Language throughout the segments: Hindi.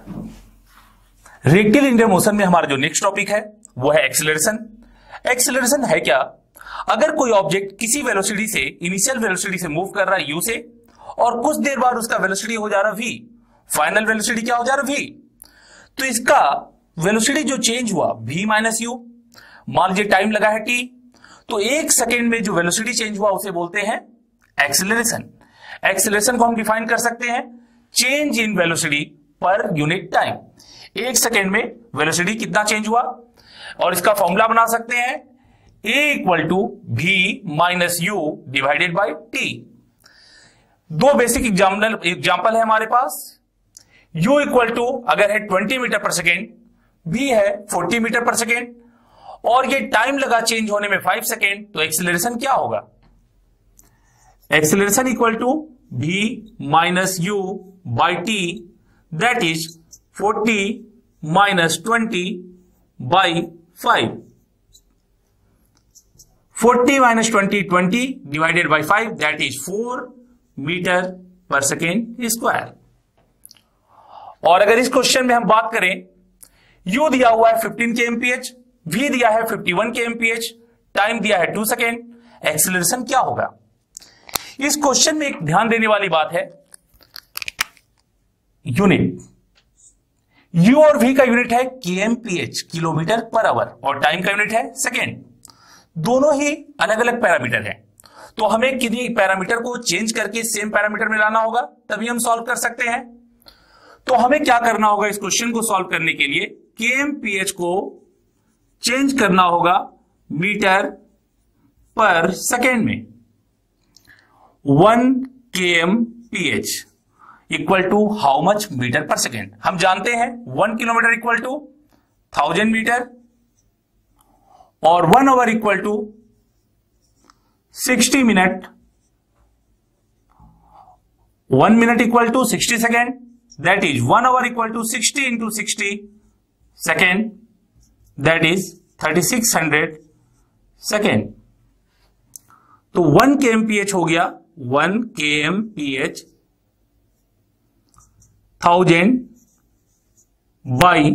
रेक्टिलिनियर मोशन में हमारा जो नेक्स्ट टॉपिक है वो है एक्सीलरेशन। एक्सीलरेशन है क्या? अगर कोई ऑब्जेक्ट किसी वेलोसिटी से, इनिशियल वेलोसिटी से मूव कर रहा है u से, और कुछ देर बाद उसका वेलोसिटी हो जा रहा v, फाइनल वेलोसिटी क्या हो जा रहा v, तो इसका वेलोसिटी जो चेंज हुआ v माइनस u, मान लीजिए टाइम लगा है t, तो एक सेकेंड में जो वेलोसिटी चेंज हुआ उसे बोलते हैं एक्सीलरेशन। एक्सीलरेशन को हम डिफाइन कर सकते हैं change in velocity per unit time. एक सेकेंड में वेलोसिटी कितना चेंज हुआ, और इसका फॉर्मूला बना सकते हैं a equal to v minus u divided by t। दो बेसिक एग्जाम्पल है हमारे पास। u इक्वल टू अगर है 20 मीटर पर सेकेंड, v है 40 मीटर पर सेकेंड, और ये टाइम लगा चेंज होने में 5 सेकेंड, तो एक्सीलरेशन क्या होगा? Acceleration equal to v minus u by t, that is 40 minus 20 by 5। 40 minus 20 divided by 5, that is 4 metre per second square. और अगर इस क्वेश्चन में हम बात करें, u दिया हुआ है 15 kmph, v दिया है 51 kmph, टाइम दिया है 2 सेकेंड, एक्सीलरेशन क्या होगा? इस क्वेश्चन में एक ध्यान देने वाली बात है, यूनिट u और v का यूनिट है kmph, किलोमीटर पर आवर, और टाइम का यूनिट है सेकेंड। दोनों ही अलग अलग पैरामीटर हैं, तो हमें किन्हीं पैरामीटर को चेंज करके सेम पैरामीटर में लाना होगा, तभी हम सॉल्व कर सकते हैं। तो हमें क्या करना होगा इस क्वेश्चन को सॉल्व करने के लिए? kmph को चेंज करना होगा मीटर पर सेकेंड में। 1 kmph equal to how much metre per second? हम जानते हैं 1 किलोमीटर इक्वल टू 1000 मीटर, और 1 hour equal to 60 minute, 1 minute equal to 60 second, that is 1 hour equal to 60 into 60 second, that is 3600 second. तो 1 kmph हो गया 1 kmph 1000 by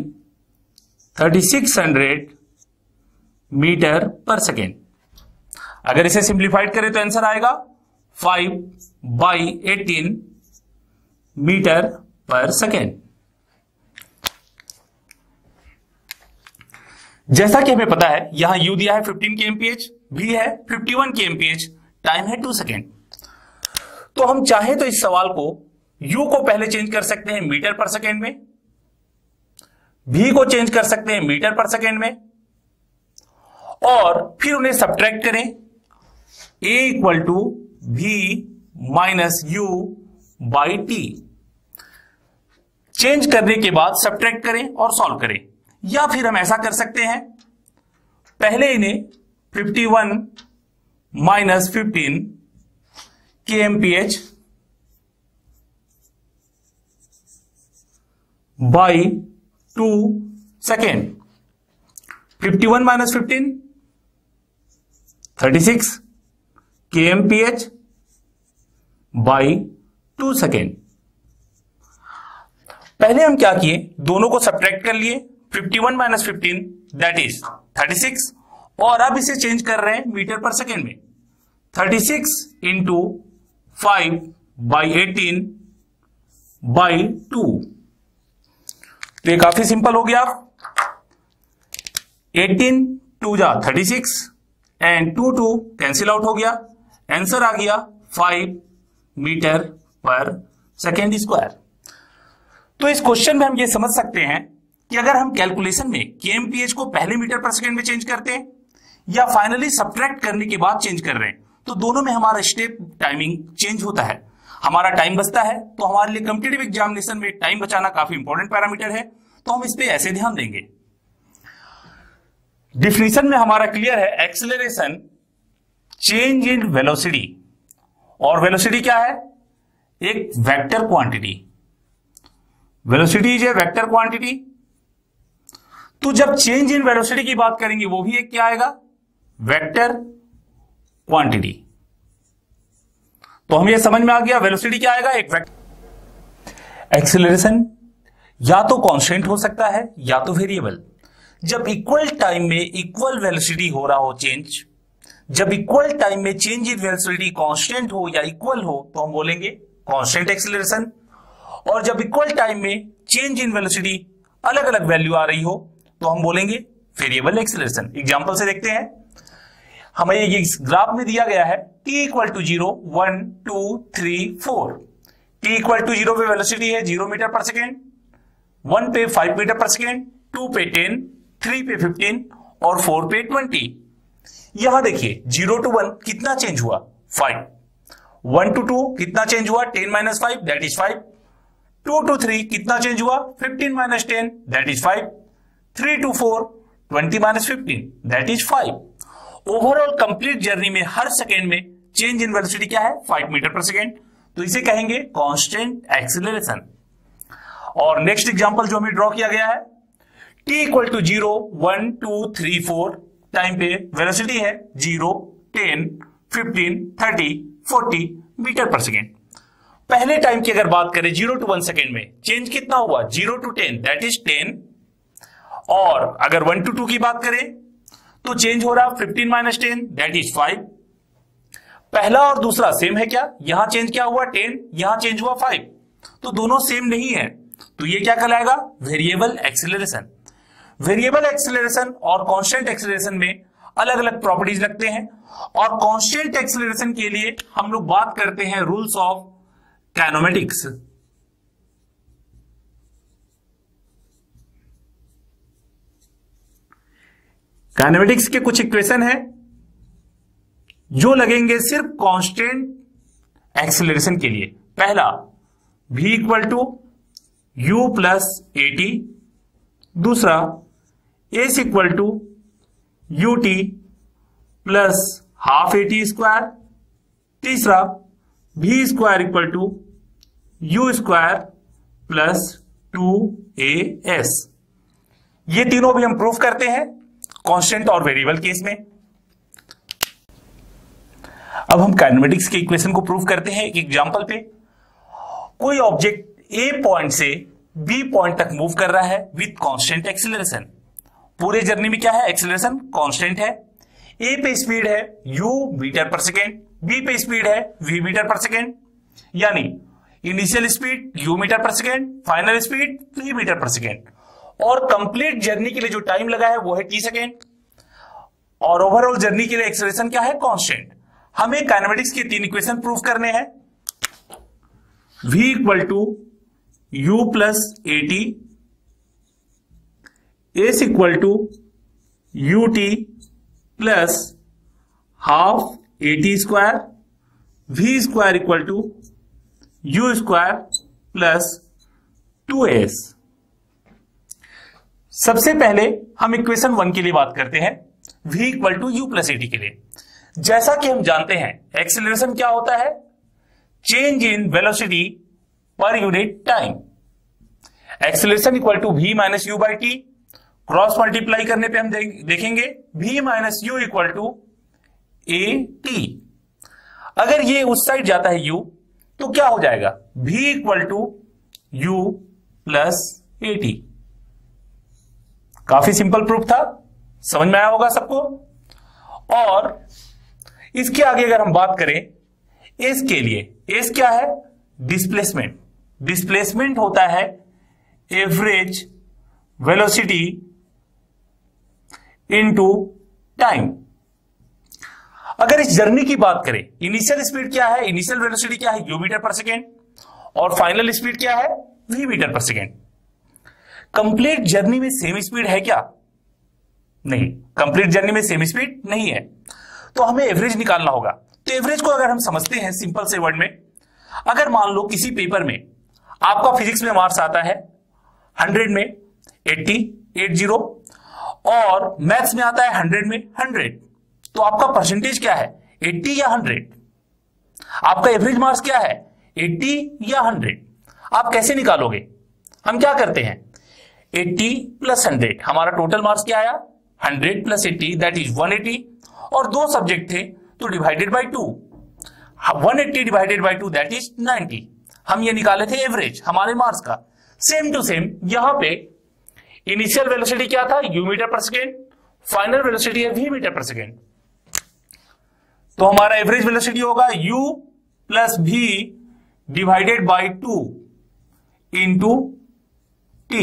3600 metre per second. अगर इसे सिंप्लीफाइड करें तो आंसर आएगा 5 बाई 18 मीटर पर सेकेंड। जैसा कि हमें पता है यहां u दिया है 15 kmph, v है 51 kmph, टाइम है 2 सेकेंड। तो हम चाहे तो इस सवाल को u को पहले चेंज कर सकते हैं मीटर पर सेकेंड में, v को चेंज कर सकते हैं मीटर पर सेकेंड में, और फिर उन्हें सब्ट्रैक्ट करें। a equal to v minus u by t। Change करने के बाद सब्ट्रैक्ट करें और सॉल्व करें, या फिर हम ऐसा कर सकते हैं, पहले इन्हें 51 minus 15 kmph by 2 second. 51 minus 15 36 kmph by 2 second. पहले हम क्या किए, दोनों को सब्ट्रैक्ट कर लिए, 51 माइनस 15 दैट इज 36, और अब इसे चेंज कर रहे हैं मीटर पर सेकेंड में। 36 इंटू 5 बाई 18 बाई 2। तो ये काफी सिंपल हो गया। 18 2 जा 36 एंड 2 कैंसिल आउट हो गया, आंसर आ गया 5 मीटर पर सेकेंड स्क्वायर। तो इस क्वेश्चन में हम ये समझ सकते हैं कि अगर हम कैलकुलेशन में kmph को पहले मीटर पर सेकेंड में चेंज करते हैं या फाइनली सब्ट्रैक्ट करने के बाद चेंज कर रहे हैं, तो दोनों में हमारा स्टेप टाइमिंग चेंज होता है, हमारा टाइम बचता है। तो हमारे लिए कॉम्पिटिटिव एग्जामिनेशन में टाइम बचाना काफी इंपॉर्टेंट पैरामीटर है, तो हम इस पे ऐसे ध्यान देंगे। डिफिनीशन में हमारा क्लियर है, एक्सेलरेशन चेंज इन वेलोसिटी, और वेलोसिटी क्या है? एक vector quantity. Velocity is a vector quantity. तो जब चेंज इन वेलोसिटी की बात करेंगे वो भी एक क्या आएगा? Vector quantity. तो हम ये समझ में आ गया वेलोसिटी क्या आएगा? एक वेक्टर। एक्सेलरेशन या तो कांस्टेंट हो सकता है या तो वेरिएबल। जब इक्वल टाइम में इक्वल वेलोसिटी हो रहा हो चेंज, जब इक्वल टाइम में चेंज इन वेलोसिटी कांस्टेंट हो या इक्वल हो तो हम बोलेंगे कांस्टेंट एक्सीलरेशन, और जब इक्वल टाइम में चेंज इन वेलोसिटी अलग अलग वैल्यू आ रही हो तो हम बोलेंगे वेरिएबल एक्सीलरेशन। एग्जांपल से देखते हैं, हमें ये ग्राफ में दिया गया है t equal to 0 1 2 3 4। t equal to 0 पे वेलोसिटी है 0 मीटर पर सेकेंड, 1 पे 5 मीटर पर सेकेंड, 2 पे 10, 3 पे 15 और 4 पे 20। यहां देखिए 0 टू 1 कितना चेंज हुआ 5, 1 टू 2 कितना चेंज हुआ 10 माइनस 5 दैट इज 5, 2 टू 3 कितना चेंज हुआ 15 minus 10 that is 5, 3 to 4 20 minus 15 that is 5। Overall complete journey में हर सेकेंड में चेंज इन वेलोसिटी क्या है 5 मीटर पर सेकेंड, तो इसे कहेंगे कांस्टेंट एक्सीलरेशन। और नेक्स्ट एग्जांपल जो हमें ड्रॉ किया गया है, t इक्वल टू 0 1 2 3 4 टाइम पे वेलोसिटी है 0 10 15 30 40 मीटर पर सेकेंड। पहले टाइम की अगर बात करें 0 टू 1 सेकेंड में चेंज कितना हुआ 0 टू 10 दैट इज 10, और अगर 1 टू 2 की बात करें तो चेंज हो रहा 15 माइनस 10 दैट इज 5। पहला और दूसरा सेम है क्या, यहां चेंज क्या हुआ 10, यहां चेंज हुआ 5, तो दोनों सेम नहीं है, तो ये क्या कहलाएगा वेरिएबल एक्सीलरेशन। वेरिएबल एक्सीलरेशन और कांस्टेंट एक्सीलरेशन में अलग अलग प्रॉपर्टीज लगते हैं, और कांस्टेंट एक्सीलरेशन के लिए हम लोग बात करते हैं रूल्स ऑफ काइनेमेटिक्स। काइनेमेटिक्स के कुछ इक्वेशन है जो लगेंगे सिर्फ कांस्टेंट एक्सीलरेशन के लिए। पहला v equal to u plus AT, दूसरा s equal to ut plus half AT square, तीसरा v square equal to u square plus 2as। ये तीनों भी हम प्रूफ करते हैं कांस्टेंट और वेरिएबल केस में। अब हम काइनेमेटिक्स के इक्वेशन को प्रूव करते हैं एक एग्जांपल पे। कोई ऑब्जेक्ट ए पॉइंट से बी पॉइंट तक मूव कर रहा है विथ कांस्टेंट एक्सीलरेशन। पूरे जर्नी में क्या है एक्सीलरेशन कांस्टेंट है। ए पे स्पीड है u metre per second, B पे स्पीड है v मीटर पर सेकेंड, यानी initial speed u metre per second, final speed v metre per second, और कंप्लीट जर्नी के लिए जो टाइम लगा है वो है t सेकेंड, और ओवरऑल जर्नी के लिए एक्सीलरेशन क्या है कांस्टेंट। हमें काइनेमेटिक्स के तीन इक्वेशन प्रूफ करने हैं। v equal to u plus AT, s equal to ut plus half AT square, v square equal to u square plus 2as। सबसे पहले हम इक्वेशन 1 के लिए बात करते हैं, v equal to u plus AT के लिए। जैसा कि हम जानते हैं एक्सीलरेशन क्या होता है change in velocity per unit time. Acceleration equal to v minus u by t, cross multiply करने पे हम देखेंगे v minus u equal to AT। अगर ये उस साइड जाता है u तो क्या हो जाएगा v equal to u plus AT। काफी सिंपल प्रूफ था, समझ में आया होगा सबको। और इसके आगे अगर हम बात करें एस के लिए, एस क्या है डिस्प्लेसमेंट। डिस्प्लेसमेंट होता है एवरेज वेलोसिटी इनटू टाइम। अगर इस जर्नी की बात करें इनिशियल स्पीड क्या है, इनिशियल वेलोसिटी क्या है u मीटर पर सेकेंड, और फाइनल स्पीड क्या है v metre per second. Complete journey में सेम स्पीड है क्या, नहीं, कंप्लीट जर्नी में सेम स्पीड नहीं है, तो हमें एवरेज निकालना होगा। तो एवरेज को अगर हम समझते हैं सिंपल से वर्ड में, अगर मान लो किसी पेपर में आपका फिजिक्स में मार्क्स आता है 100 में 80 और मैथ्स में आता है 100 में 100, तो आपका परसेंटेज क्या है 80 या 100? आपका एवरेज मार्क्स क्या है 80 या 100? आप कैसे निकालोगे? हम क्या करते हैं 80 प्लस 100, हमारा टोटल मार्क्स क्या आया 100 प्लस 80 दैट इज 180, और दो सब्जेक्ट थे तो divided by 2, 180 divided by 2 that is 90। हम ये निकाले थे एवरेज हमारे मार्क्स का। सेम टू सेम यहां पे इनिशियल वेलोसिटी क्या था, u metre per second, final velocity है v मीटर पर सेकेंड। तो हमारा एवरेज वेलोसिटी होगा u plus v divided by 2 into t।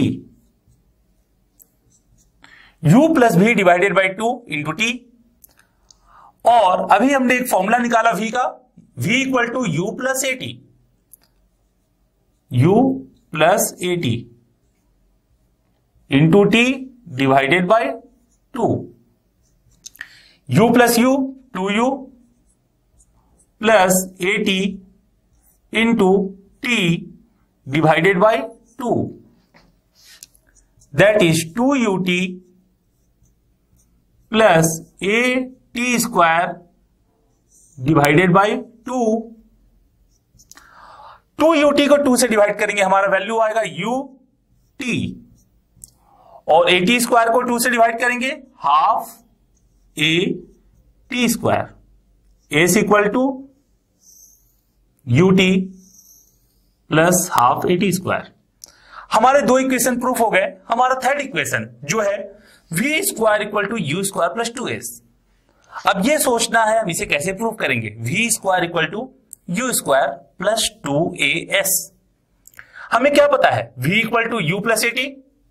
u plus v divided by 2 into t। और अभी हमने एक फॉर्मूला निकाला v का, v equal to u plus a t, u plus a t into t divided by 2। u plus u 2u plus a t into t divided by 2, that is 2ut plus a t square divided by 2। 2ut को 2 से डिवाइड करेंगे, हमारा वैल्यू आएगा ut, और ए टी स्क्वायर को 2 से डिवाइड करेंगे, half a t square is equal to ut plus half a t square. हमारे दो इक्वेशन प्रूफ हो गए। हमारा थर्ड इक्वेशन जो है v square equal to u square plus 2s। अब ये सोचना है हम इसे कैसे प्रूव करेंगे। v square equal to u square plus 2as। हमें क्या पता है, v equal to u plus a t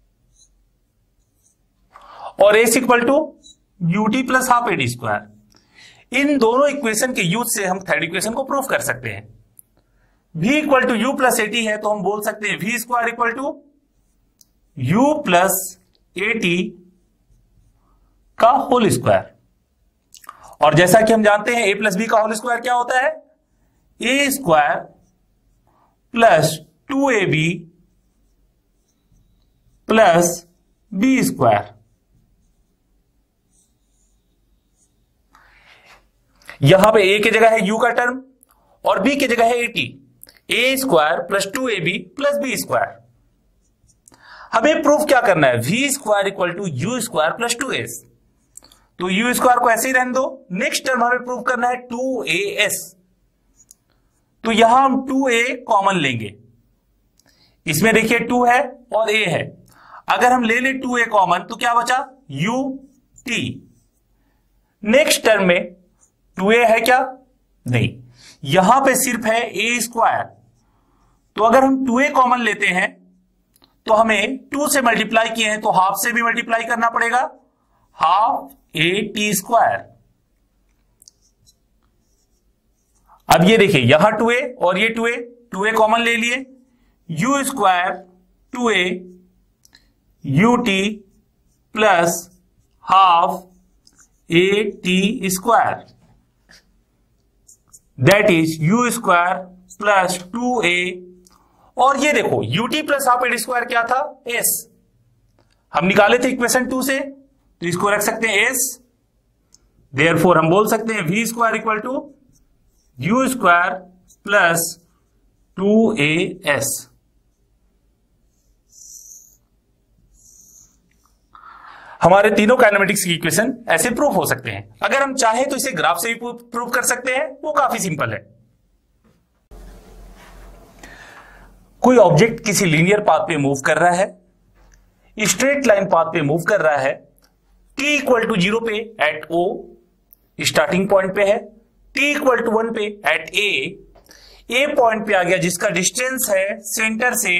और s equal to u t plus half a t square. इन दोनों इक्वेशन के यूज से हम थर्ड इक्वेशन को प्रूव कर सकते हैं। v equal to u plus a t है तो हम बोल सकते हैं v square equal to u plus a t का होल स्क्वायर। और जैसा कि हम जानते हैं a प्लस बी का होल स्क्वायर क्या होता है, a square plus 2ab plus b square. यहां पे a की जगह है u का टर्म और b की जगह है a t, a square plus 2ab plus b square. हमें प्रूफ क्या करना है, v square equal to u square plus 2s। तो यू स्क्वायर को ऐसे ही रहने दो। नेक्स्ट टर्म हमें प्रूव करना है 2as। तो यहां हम 2a कॉमन लेंगे, इसमें देखिए 2 है और a है। अगर हम ले ले 2a कॉमन तो क्या बचा, ut। नेक्स्ट टर्म में 2a है क्या, नहीं, यहां पे सिर्फ है a स्क्वायर। तो अगर हम 2a कॉमन लेते हैं तो हमें 2 से मल्टीप्लाई किए हैं तो हाफ से भी मल्टीप्लाई करना पड़ेगा, हाफ ए टी स्क्वायर। अब ये देखिए यहां 2a और ये 2a कॉमन ले लिए, u square 2a u t plus half a t square, that is u square plus 2a। और ये देखो ut plus half a t square क्या था, s। हम निकाले थे इक्वेशन 2 से, तो इसको रख सकते हैं s। देयरफॉर हम बोल सकते हैं v square equal to u square plus 2as। हमारे तीनों काइनेमेटिक्स की इक्वेशन ऐसे प्रूव हो सकते हैं। अगर हम चाहें तो इसे ग्राफ से भी प्रूव कर सकते हैं, वो काफी सिंपल है। कोई ऑब्जेक्ट किसी लीनियर पाथ पे मूव कर रहा है, स्ट्रेट लाइन पाथ पे मूव कर रहा है, t इक्वल टू 0 पे एट o स्टार्टिंग पॉइंट पे है, t इक्वल टू 1 पे एट a पॉइंट पे आ गया जिसका डिस्टेंस है सेंटर से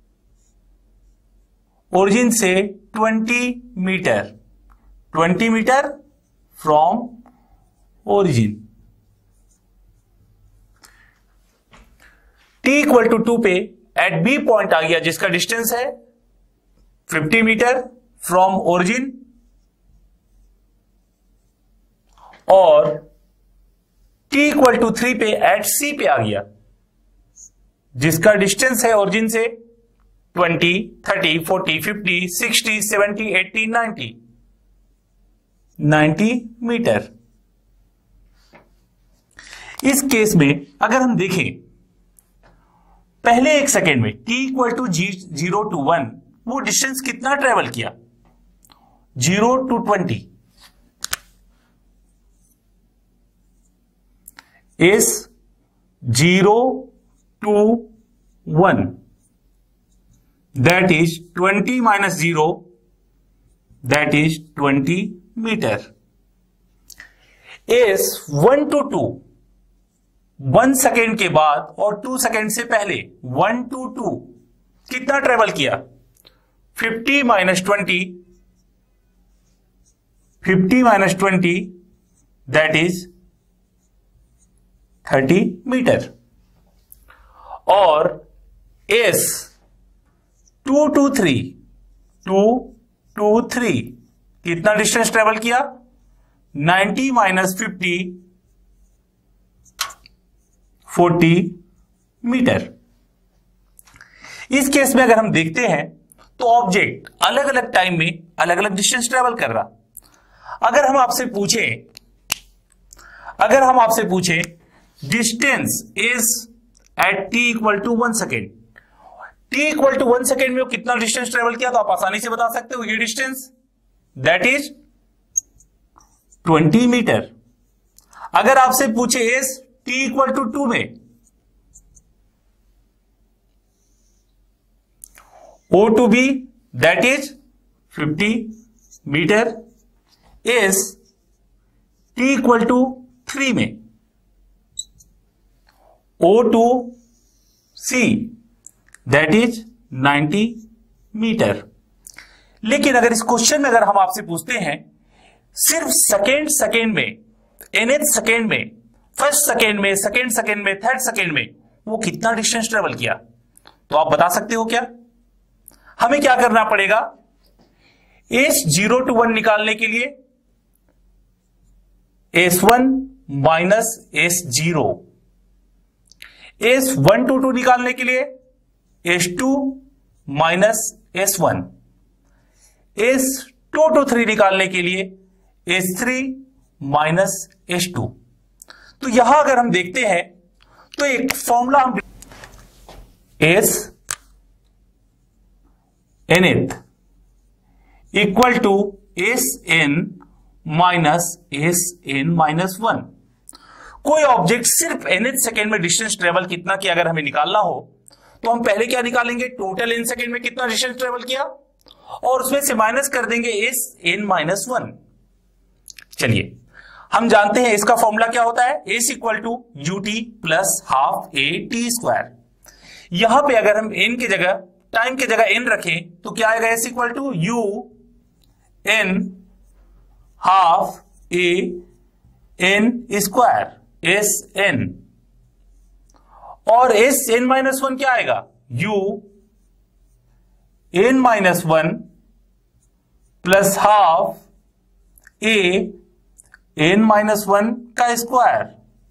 ओरिजिन से 20 metre from origin. t equal to 2 पे एट b पॉइंट आ गया जिसका डिस्टेंस है 50 मीटर फ्रॉम ओरिजिन, और t इक्वल टू 3 पे एट c पे आ गया जिसका डिस्टेंस है ओरिजिन से 20, 30, 40, 50, 60, 70, 80, 90 मीटर। इस केस में अगर हम देखें पहले एक सेकेंड में t इक्वल टू 0 टू 1 वो डिस्टेंस कितना ट्रेवल किया, 0 to 20 is 0 to 1, that is 20 minus 0, that is 20 meter, is 1 to 2, 1 second के बाद और 2 सेकेंड से पहले 1 to 2 कितना ट्रेवल किया? 50 minus 20, 50 minus 20, that is 30 metre. और is 2 to 3, 2 to 3 कितना डिस्टेंस ट्रेवल किया? 90 minus 50, 40 मीटर। इस केस में अगर हम देखते हैं तो ऑब्जेक्ट अलग अलग टाइम में अलग अलग डिस्टेंस ट्रेवल कर रहा। अगर हम आपसे पूछें distance is at t equal to 1 second, t equal to 1 second में वो कितना डिस्टेंस ट्रेवल किया, तो आप आसानी से बता सकते हो ये डिस्टेंस दैट इज 20 मीटर। अगर आपसे पूछे इज t इक्वल टू 2 में O to B that is 50 metre, is t equal to 3 में O to C that is 90 metre. लेकिन अगर इस क्वेश्चन में अगर हम आपसे पूछते हैं सिर्फ सेकेंड में, nth सेकेंड में, फर्स्ट सेकेंड में, सेकेंड सेकेंड में, थर्ड सेकेंड में वो कितना डिस्टेंस ट्रेवल किया, तो आप बता सकते हो क्या? हमें क्या करना पड़ेगा? S0 to 1 निकालने के लिए S1 minus S0, S1 to 2 निकालने के लिए S2 minus S1, S2 to 3 निकालने के लिए S3 माइनस S2। तो यहां अगर हम देखते हैं तो एक फॉर्मूला हम S nth equal to s n minus s n minus 1। कोई ऑब्जेक्ट सिर्फ nth सेकेंड में डिस्टेंस ट्रेवल कितना किया अगर हमें निकालना हो तो हम पहले क्या निकालेंगे? टोटल n सेकेंड में कितना डिस्टेंस ट्रेवल किया और उसमें से माइनस कर देंगे एस एन माइनस 1। चलिए हम जानते हैं इसका फॉर्मूला क्या होता है, s equal to u t plus half a t square. यहां पे अगर हम n की जगह, टाइम की जगह n रखें तो क्या आएगा? S equal to u n half a n square s n, और एस एन माइनस 1 क्या आएगा? U n minus 1 plus half a n minus 1 का स्क्वायर।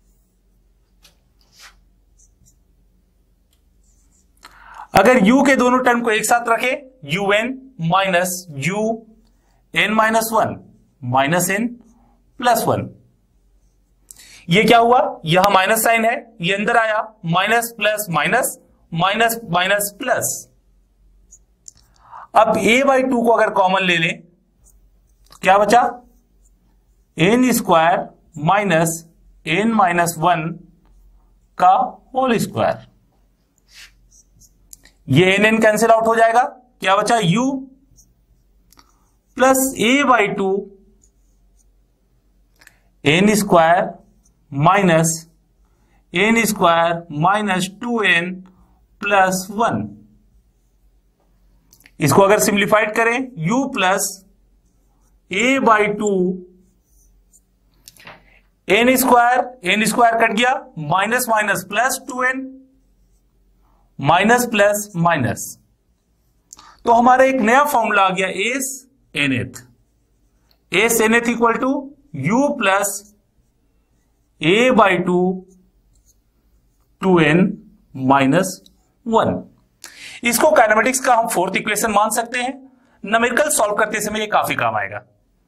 अगर u के दोनों टर्म को एक साथ रखें, u n minus u n minus 1 minus n plus 1, ये क्या हुआ? यहां माइनस साइन है, ये अंदर आया, minus plus minus minus minus plus. अब a बाई 2 को अगर कॉमन ले लें तो क्या बचा? N square minus n minus 1 का होल स्क्वायर। ये एन एन कैंसिल आउट हो जाएगा, क्या बचा? u plus a by 2 n square minus n square minus 2n plus 1। इसको अगर सिंप्लीफाइड करें, u plus a by 2 n square कट गया, minus minus plus 2n minus plus minus, तो हमारा एक नया फॉर्मूला आ गया s nth. S nth equal to u plus a by 2n minus 1। इसको काइनेमेटिक्स का हम फोर्थ इक्वेशन मान सकते हैं। न्यूमेरिकल सॉल्व करते समय ये काफी काम आएगा।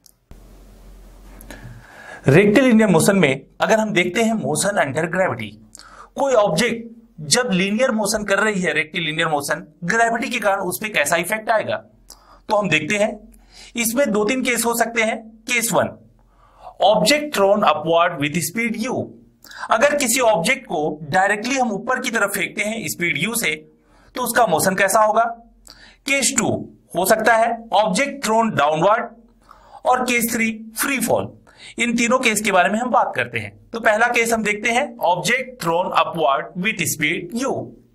रेक्टिलिनियर मोशन में अगर हम देखते हैं मोशन अंडर ग्रेविटी, कोई ऑब्जेक्ट जब लीनियर मोशन कर रही है, रेक्टिलिनियर मोशन, ग्रेविटी के कारण उसमें कैसा इफेक्ट आएगा, तो हम देखते हैं इसमें 2-3 केस हो सकते हैं। Case 1, object thrown upward with speed u। अगर किसी ऑब्जेक्ट को डायरेक्टली हम ऊपर की तरफ फेंकते हैं स्पीड u से तो उसका मोशन कैसा होगा? केस 2 हो सकता है ऑब्जेक्ट थ्रोन डाउनवर्ड, और केस 3 फ्री फॉल। इन तीनों केस के बारे में हम बात करते हैं। तो पहला केस हम देखते हैं, object thrown upward with speed u।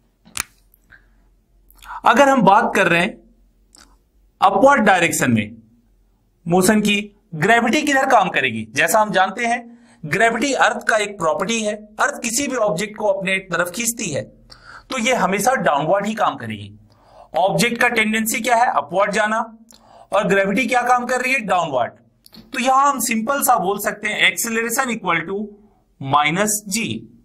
अगर हम बात कर रहे हैं अपवर्ड डायरेक्शन में मोशन की, ग्रेविटी किधर काम करेगी? जैसा हम जानते हैं ग्रेविटी अर्थ का एक प्रॉपर्टी है, अर्थ किसी भी ऑब्जेक्ट को अपने तरफ खींचती है, तो ये हमेशा डाउनवर्ड ही काम करेगी। ऑब्जेक्ट का टेंडेंसी क्या है? अपवर्ड जाना, और ग्रेविटी क्या काम कर रही है? डाउनवर्ड। तो यहां हम सिंपल सा बोल सकते हैं acceleration equal to minus g.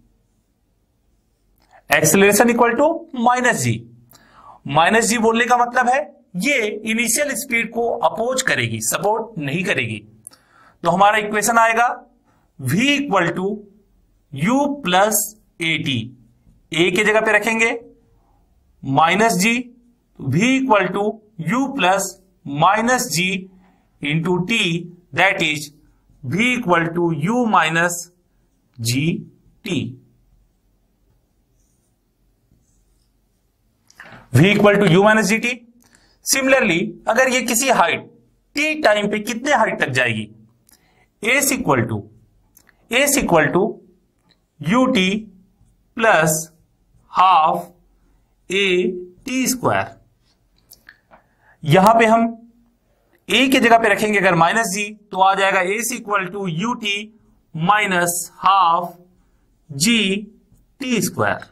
Acceleration equal to minus g. Minus g बोलने का मतलब है ये इनिशियल स्पीड को अपोज करेगी, सपोर्ट नहीं करेगी। तो हमारा इक्वेशन आएगा v equal to u plus a t. A की जगह पे रखेंगे minus g, v equal to u plus minus g into t, that is v equal to u minus g t. v equal to u minus g t. Similarly अगर ये किसी हाइट t टाइम पे कितने हाइट तक जाएगी? S equal to u t plus half a t square. यहां पे हम a की जगह पे रखेंगे अगर माइनस जी, तो आ जाएगा s equal to u t minus half g t square.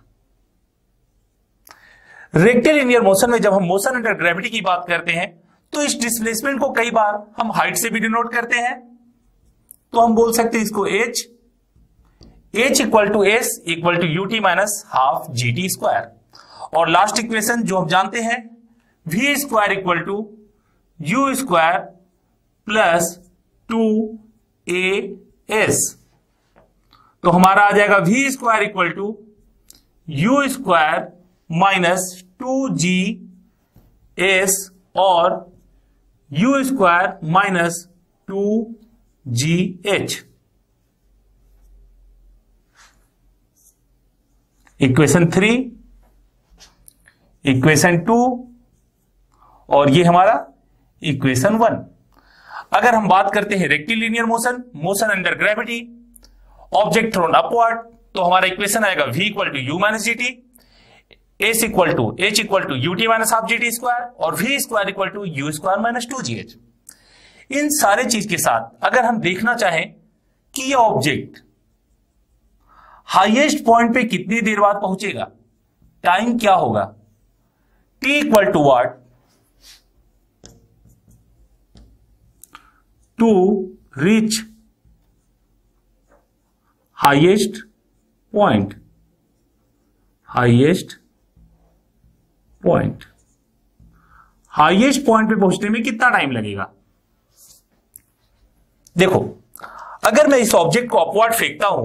Rectilinear motion में जब हम मोशन अंडर ग्रेविटी की बात करते हैं तो इस डिस्प्लेसमेंट को कई बार हम हाइट से भी डिनोट करते हैं। तो हम बोल सकते हैं इसको h equal to s equal to u t minus half g t square. और लास्ट इक्वेशन जो हम जानते हैं v square equal to u square plus two a s. तो हमारा आ जाएगा v square equal to u square minus two g s और u square minus two g h. Equation 3, equation 2 और ये हमारा इक्वेशन 1। अगर हम बात करते हैं rectilinear motion, motion under gravity, object thrown upward, तो हमारा इक्वेशन आएगा v equal to u minus g t, s equal to h equal to u t minus half g t square और v square equal to u square minus two g h. इन सारे चीज के साथ अगर हम देखना चाहें कि ये ऑब्जेक्ट हाईएस्ट पॉइंट पे कितनी देर बाद पहुंचेगा, टाइम क्या होगा? t equal to what? To reach highest point. Highest point पे पहुंचने में कितना टाइम लगेगा? देखो, अगर मैं इस ऑब्जेक्ट को अपवर्ड फेंकता हूं,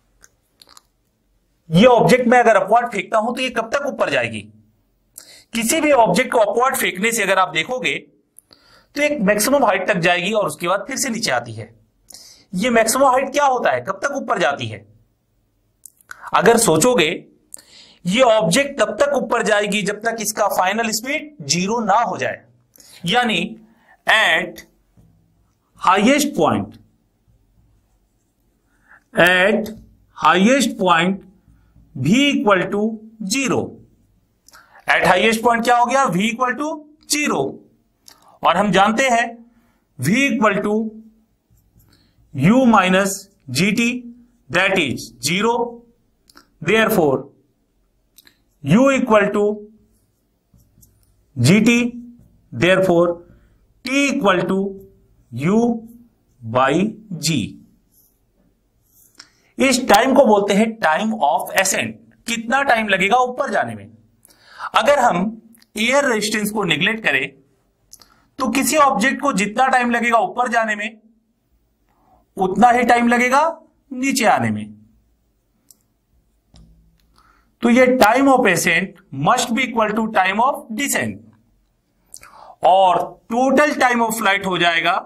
ये ऑब्जेक्ट में अगर अपवर्ड फेंकता हूं तो ये कब तक ऊपर जाएगी? किसी भी ऑब्जेक्ट को अपवर्ड फेंकने से अगर आप देखोगे तो एक मैक्सिमम हाइट तक जाएगी और उसके बाद फिर से नीचे आती है। ये मैक्सिमम हाइट क्या होता है? कब तक ऊपर जाती है? अगर सोचोगे, ये ऑब्जेक्ट तब तक ऊपर जाएगी जब तक इसका फाइनल स्पीड 0 ना हो जाए, यानी at highest point v equal to 0। At highest point क्या हो गया? v equal to 0। और हम जानते हैं v equal to u minus g t, that is 0। Therefore u equal to g t, therefore t equal to u by g. इस टाइम को बोलते हैं टाइम ऑफ एसेंट। कितना टाइम लगेगा ऊपर जाने में? अगर हम एयर रेजिस्टेंस को निगलेक्ट करें तो किसी ऑब्जेक्ट को जितना टाइम लगेगा ऊपर जाने में उतना ही टाइम लगेगा नीचे आने में। तो ये time of ascent must be equal to time of descent, और टोटल टाइम ऑफ फ्लाइट हो जाएगा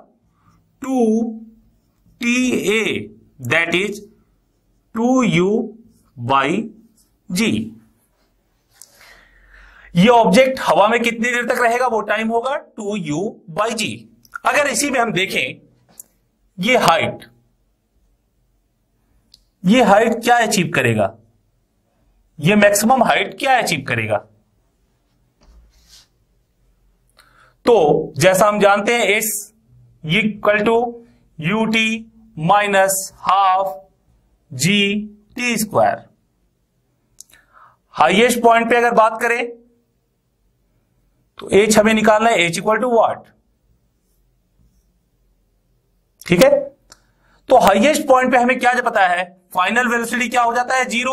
2ta, that is 2u by जी। ये ऑब्जेक्ट हवा में कितनी देर तक रहेगा, वो टाइम होगा 2u/g। अगर इसी में हम देखें ये हाइट क्या अचीव करेगा, ये मैक्सिमम हाइट क्या अचीव करेगा? तो जैसा हम जानते हैं s equal to ut minus half g t square. Highest point पे अगर बात करें तो एच हमें निकालना है, एच इक्वल टू व्हाट, ठीक है। तो हाईएस्ट पॉइंट पे हमें क्या पता है, फाइनल वेलोसिटी क्या हो जाता है, जीरो।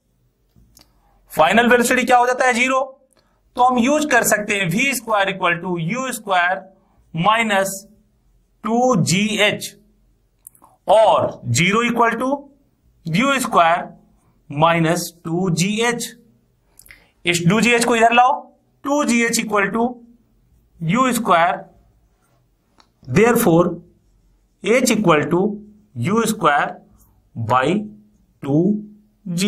फाइनल वेलोसिटी क्या हो जाता है, जीरो। तो हम यूज कर सकते हैं v square equal to u square minus 2gh और zero equal to u square minus 2gh। इस 2gh को इधर लाओ, 2gh equal to u square, therefore h equal to u square by 2g।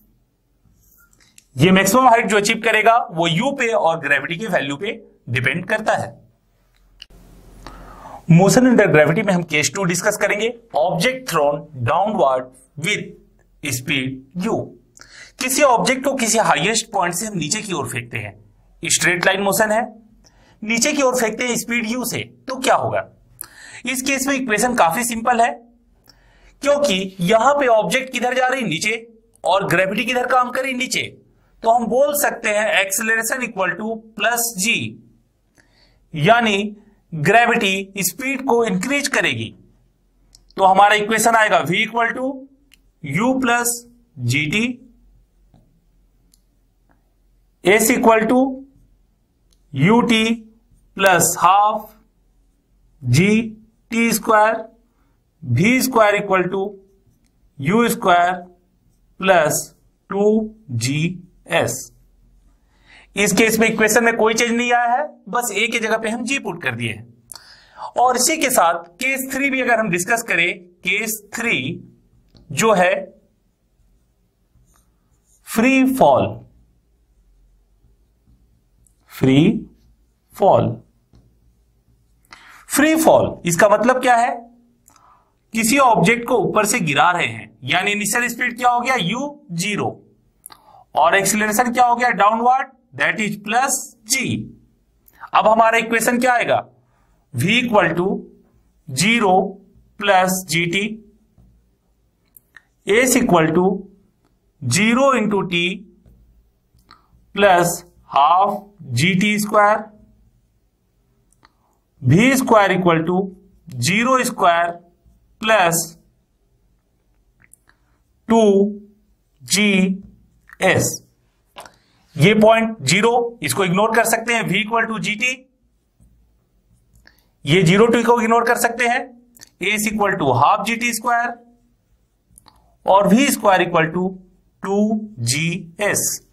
ये मैक्सिमम हाइट जो अचीव करेगा वो u पे और ग्रेविटी की वैल्यू पे डिपेंड करता है। मोशन अंडर ग्रेविटी में हम केस 2 डिस्कस करेंगे। Object thrown downward with speed u। किसी ऑब्जेक्ट को किसी हाईएस्ट पॉइंट से हम नीचे की ओर फेंकते हैं, स्ट्रेट लाइन मोशन है, नीचे की ओर फेंकते हैं स्पीड u से, तो क्या होगा? इस केस में इक्वेशन काफी सिंपल है, क्योंकि यहां पे ऑब्जेक्ट किधर जा रही, नीचे, और ग्रेविटी किधर काम करी, नीचे। तो हम बोल सकते हैं acceleration equal to plus g, यानी ग्रेविटी स्पीड को इंक्रीज करेगी। तो हमारा इक्वेशन आएगा v equal to u plus g t, s equal to u t plus half g t square, v square equal to u square plus 2gs। इस केस में इक्वेशन में कोई चेंज नहीं आया है, बस a की जगह पे हम g पुट कर दिए हैं। और इसी के साथ केस 3 भी अगर हम डिस्कस करें, केस 3 जो है फ्री फॉल। फ्री फॉल इसका मतलब क्या है, किसी ऑब्जेक्ट को ऊपर से गिरा रहे हैं, यानी इनिशियल स्पीड क्या हो गया u 0 और एक्सीलरेशन क्या हो गया downward, that is plus g। अब हमारा इक्वेशन क्या आएगा, v equal to 0 plus g t, s equal to 0 into t plus half g t square, v square equal to 0 square plus 2gs। ये पॉइंट 0 इसको इग्नोर कर सकते हैं, v equal to g t, ये 0 को इग्नोर कर सकते हैं, s equal to half g t square और v square equal to 2gs।